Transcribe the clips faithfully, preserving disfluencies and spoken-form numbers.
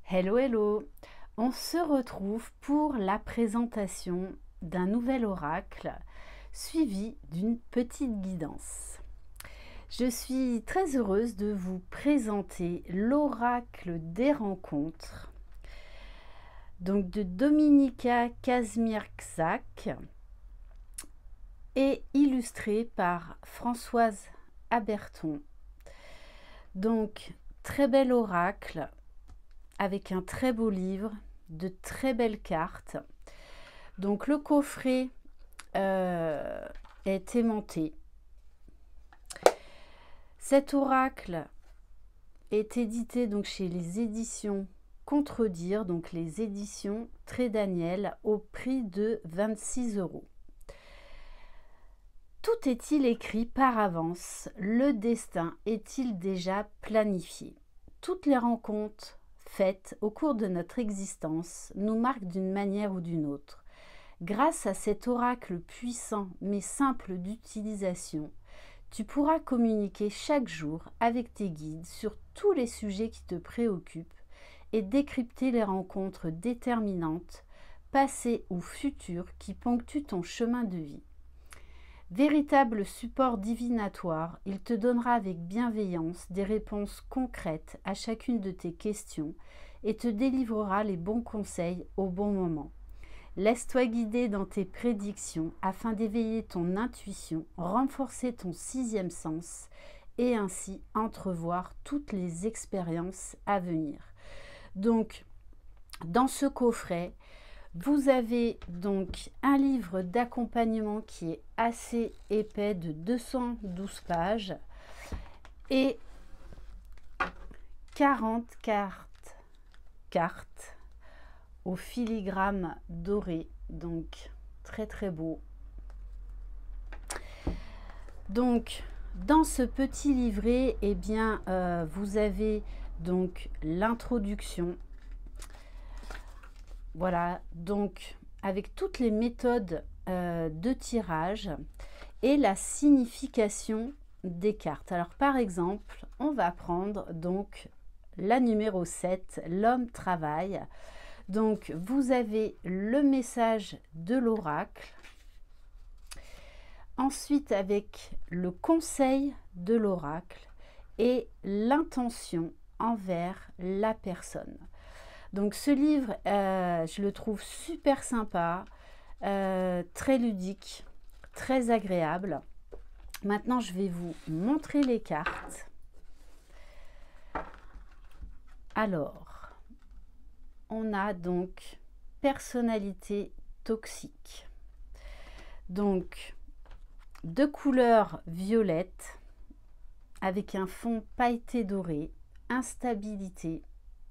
Hello, hello! On se retrouve pour la présentation d'un nouvel oracle suivi d'une petite guidance. Je suis très heureuse de vous présenter l'oracle des rencontres, donc de Dominika Kazmierczak et illustré par Françoise Aberton. Donc, très bel oracle avec un très beau livre, de très belles cartes. Donc le coffret euh, est aimanté. Cet oracle est édité donc chez les éditions Contredire, donc les éditions Trait Daniel, au prix de vingt-six euros. Tout est-il écrit par avance? Le destin est-il déjà planifié? Toutes les rencontres faites au cours de notre existence nous marquent d'une manière ou d'une autre. Grâce à cet oracle puissant mais simple d'utilisation, tu pourras communiquer chaque jour avec tes guides sur tous les sujets qui te préoccupent et décrypter les rencontres déterminantes, passées ou futures, qui ponctuent ton chemin de vie. Véritable support divinatoire, il te donnera avec bienveillance des réponses concrètes à chacune de tes questions et te délivrera les bons conseils au bon moment. Laisse-toi guider dans tes prédictions afin d'éveiller ton intuition, renforcer ton sixième sens et ainsi entrevoir toutes les expériences à venir. Donc, dans ce coffret, vous avez donc un livre d'accompagnement qui est assez épais de deux cent douze pages et quarante cartes, cartes au filigrane doré, donc très très beau. Donc dans ce petit livret, eh bien, euh, vous avez donc l'introduction. Voilà, donc avec toutes les méthodes euh, de tirage et la signification des cartes. Alors par exemple, on va prendre donc la numéro sept, l'homme travaille. Donc vous avez le message de l'oracle. Ensuite avec le conseil de l'oracle et l'intention envers la personne. Donc ce livre, euh, je le trouve super sympa, euh, très ludique, très agréable. Maintenant, je vais vous montrer les cartes. Alors, on a donc personnalité toxique. Donc, de couleur violette, avec un fond pailleté doré, instabilité.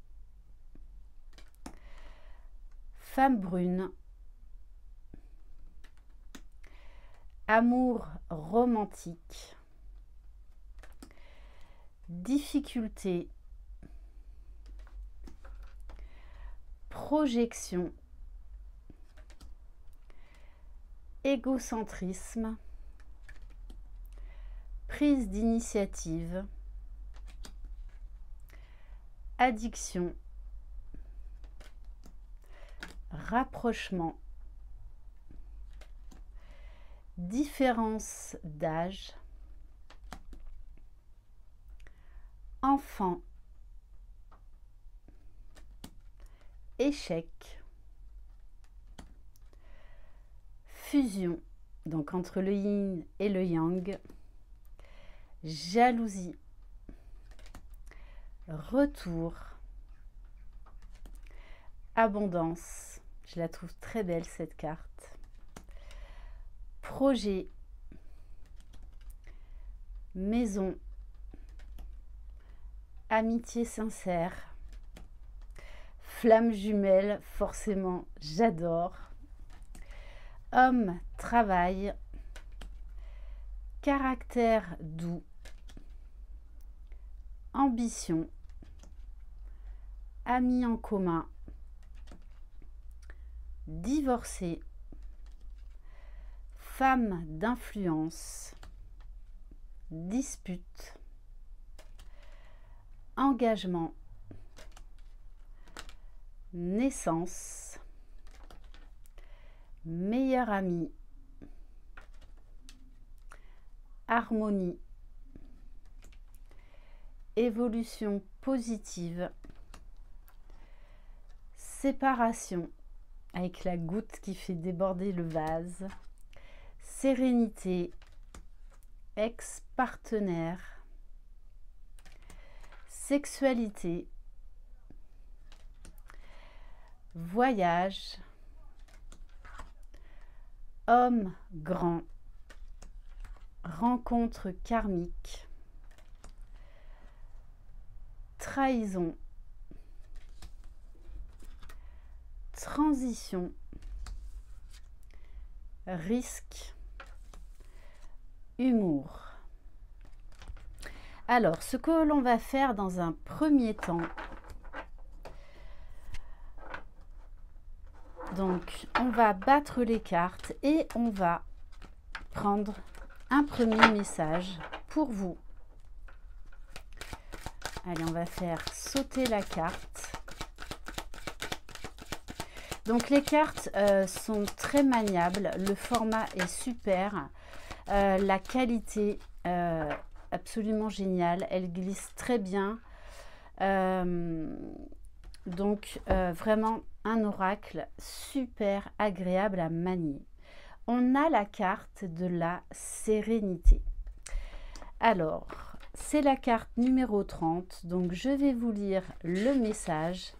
Femme brune, amour romantique, difficulté, projection, égocentrisme, prise d'initiative, addiction, rapprochement, différence d'âge, enfant, échec, fusion, donc entre le yin et le yang, jalousie, retour, abondance, je la trouve très belle cette carte, projet, maison, amitié sincère, flamme jumelle, forcément j'adore, homme, travail, caractère doux, ambition, amis en commun, divorcé, femme d'influence, dispute, engagement, naissance, meilleur ami, harmonie, évolution positive, séparation avec la goutte qui fait déborder le vase, sérénité, ex-partenaire, sexualité, voyage, homme grand, rencontre karmique, trahison, transition, risque, humour. Alors, ce que l'on va faire dans un premier temps, donc on va battre les cartes et on va prendre un premier message pour vous. Allez, on va faire sauter la carte. Donc les cartes euh, sont très maniables, le format est super, euh, la qualité euh, absolument géniale, elle glisse très bien. Euh, donc euh, vraiment un oracle super agréable à manier. On a la carte de la sérénité. Alors, c'est la carte numéro trente, donc je vais vous lire le message.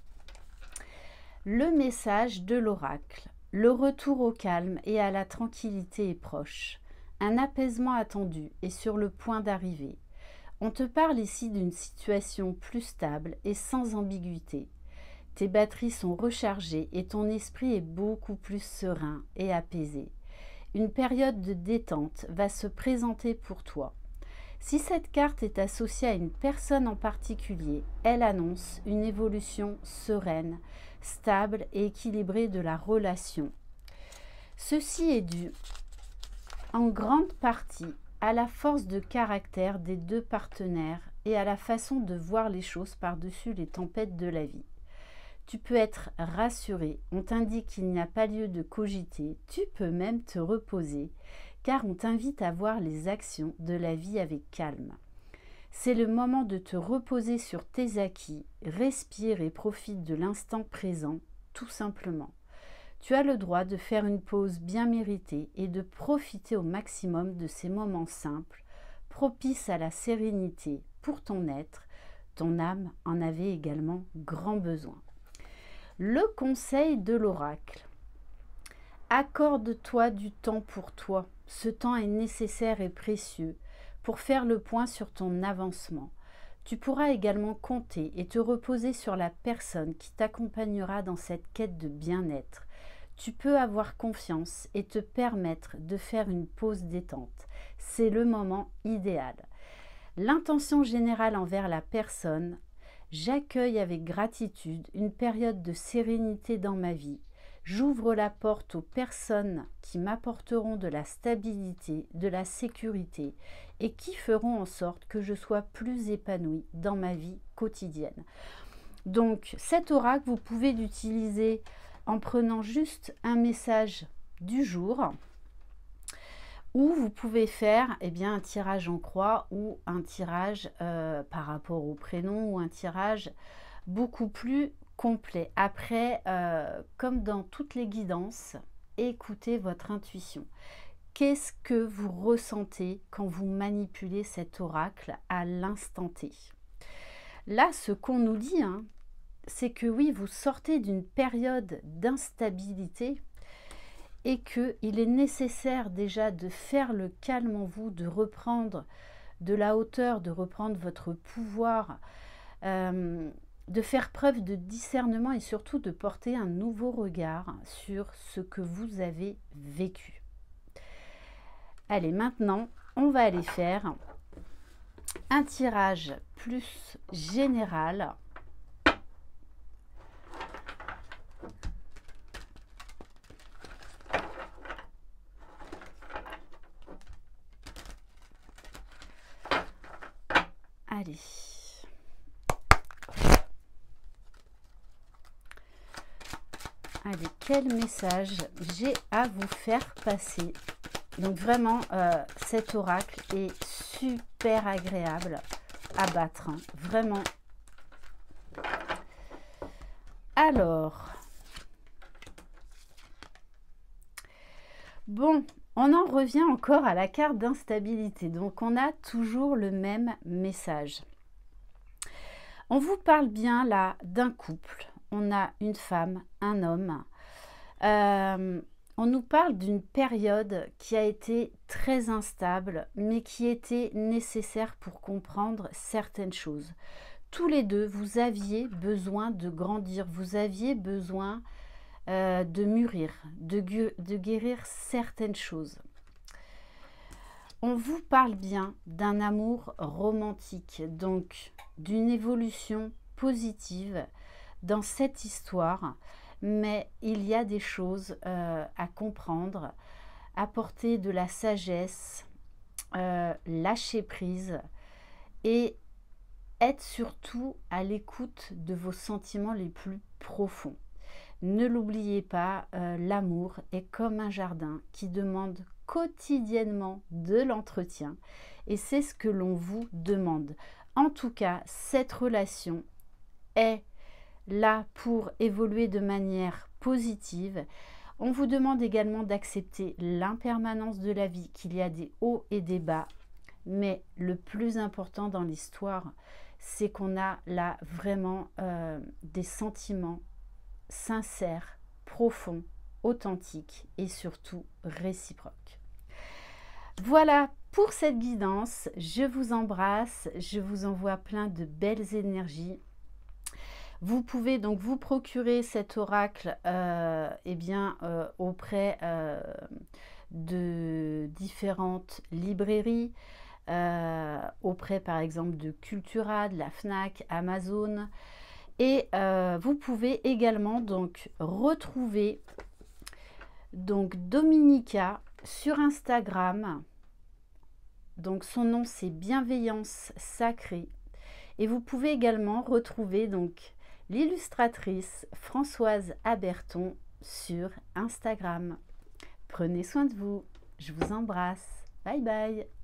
Le message de l'oracle. Le retour au calme et à la tranquillité est proche. Un apaisement attendu est sur le point d'arriver. On te parle ici d'une situation plus stable et sans ambiguïté. Tes batteries sont rechargées et ton esprit est beaucoup plus serein et apaisé. Une période de détente va se présenter pour toi. Si cette carte est associée à une personne en particulier, elle annonce une évolution sereine, stable et équilibrée de la relation. Ceci est dû en grande partie à la force de caractère des deux partenaires et à la façon de voir les choses par-dessus les tempêtes de la vie. Tu peux être rassuré, on t'indique qu'il n'y a pas lieu de cogiter, tu peux même te reposer, car on t'invite à voir les actions de la vie avec calme. C'est le moment de te reposer sur tes acquis, respire et profite de l'instant présent, tout simplement. Tu as le droit de faire une pause bien méritée et de profiter au maximum de ces moments simples, propices à la sérénité pour ton être. Ton âme en avait également grand besoin. Le conseil de l'oracle. Accorde-toi du temps pour toi. Ce temps est nécessaire et précieux pour faire le point sur ton avancement. Tu pourras également compter et te reposer sur la personne qui t'accompagnera dans cette quête de bien-être. Tu peux avoir confiance et te permettre de faire une pause détente. C'est le moment idéal. L'intention générale envers la personne. J'accueille avec gratitude une période de sérénité dans ma vie. J'ouvre la porte aux personnes qui m'apporteront de la stabilité, de la sécurité et qui feront en sorte que je sois plus épanouie dans ma vie quotidienne. Donc cet oracle, vous pouvez l'utiliser en prenant juste un message du jour, ou vous pouvez faire eh bien, un tirage en croix ou un tirage euh, par rapport au prénom ou un tirage beaucoup plus complet. Après, euh, comme dans toutes les guidances, écoutez votre intuition. Qu'est-ce que vous ressentez quand vous manipulez cet oracle à l'instant T? Là, ce qu'on nous dit, hein, c'est que oui, vous sortez d'une période d'instabilité et qu'il est nécessaire déjà de faire le calme en vous, de reprendre de la hauteur, de reprendre votre pouvoir, euh, de faire preuve de discernement et surtout de porter un nouveau regard sur ce que vous avez vécu. Allez, maintenant, on va aller faire un tirage plus général. Allez. Allez, quel message j'ai à vous faire passer? Donc vraiment, euh, cet oracle est super agréable à battre, hein, vraiment. Alors, bon, on en revient encore à la carte d'instabilité. Donc, on a toujours le même message. On vous parle bien là d'un couple. On a une femme, un homme. Euh, on nous parle d'une période qui a été très instable, mais qui était nécessaire pour comprendre certaines choses. Tous les deux, vous aviez besoin de grandir, vous aviez besoin euh, de mûrir, de, de guérir certaines choses. On vous parle bien d'un amour romantique, donc d'une évolution positive dans cette histoire, mais il y a des choses euh, à comprendre, apporter de la sagesse, euh, lâcher prise et être surtout à l'écoute de vos sentiments les plus profonds. Ne l'oubliez pas, euh, l'amour est comme un jardin qui demande quotidiennement de l'entretien et c'est ce que l'on vous demande. En tout cas, cette relation est là pour évoluer de manière positive. On vous demande également d'accepter l'impermanence de la vie, qu'il y a des hauts et des bas, mais le plus important dans l'histoire, c'est qu'on a là vraiment euh, des sentiments sincères, profonds, authentiques et surtout réciproques. Voilà pour cette guidance. Je vous embrasse, je vous envoie plein de belles énergies. Vous pouvez donc vous procurer cet oracle euh, eh bien, euh, auprès euh, de différentes librairies, euh, auprès par exemple de Cultura, de la Fnac, Amazon. Et euh, vous pouvez également donc retrouver donc Dominica sur Instagram. Donc son nom c'est Bienveillance Sacrée. Et vous pouvez également retrouver donc l'illustratrice Françoise Aberton sur Instagram. Prenez soin de vous. Je vous embrasse. Bye bye.